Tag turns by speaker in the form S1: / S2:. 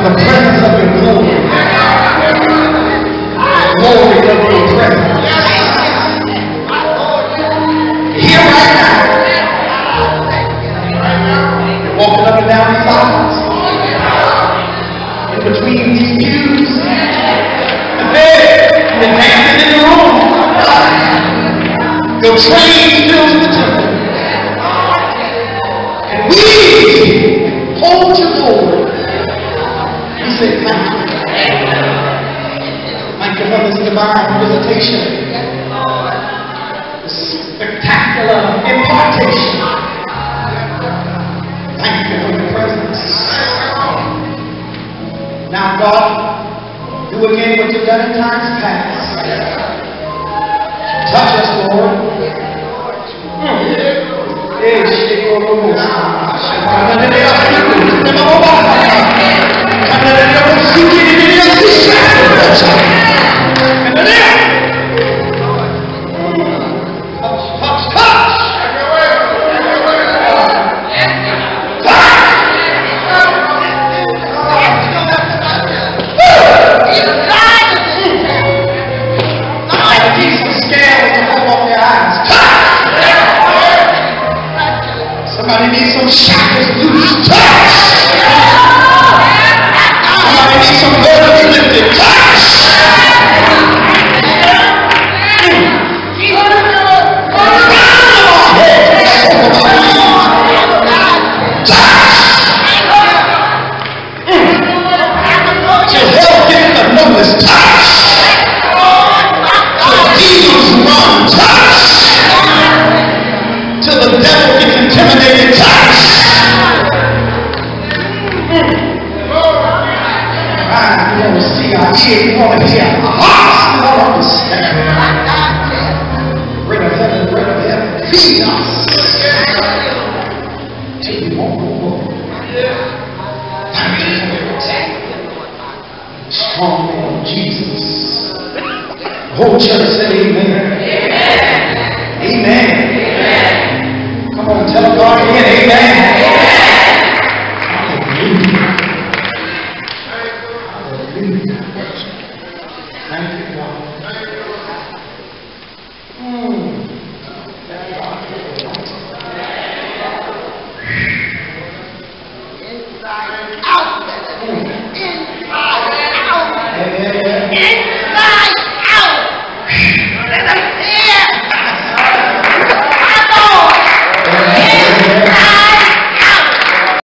S1: the presence of your glory. Glory of your presence. Here right now. You're walking up and down these aisles. In between these pews. And there, you're dancing in the room. Your train fills the temple. And we hold you forward. We say thank you. Thank you for this divine visitation. This spectacular impartation. Thank you for your presence. Now God, do again what you've done in times past. Touch us, Lord. Somebody needs some shackles loose. Touch! Somebody needs some burdens lifted. Touch! Till hell gets the notice. Touch! Till demons run. Touch! Till the devil gets intimidated. Touch! We want to see our ears, we want to hear our hearts, we want to understand. Bring of heaven, feed us till we won't go more. Thank you for it. Strong name of Jesus. The whole church said amen. Amen. Amen. Come on, tell God again, amen. Hallelujah. Thank you, God. Inside out. Inside out.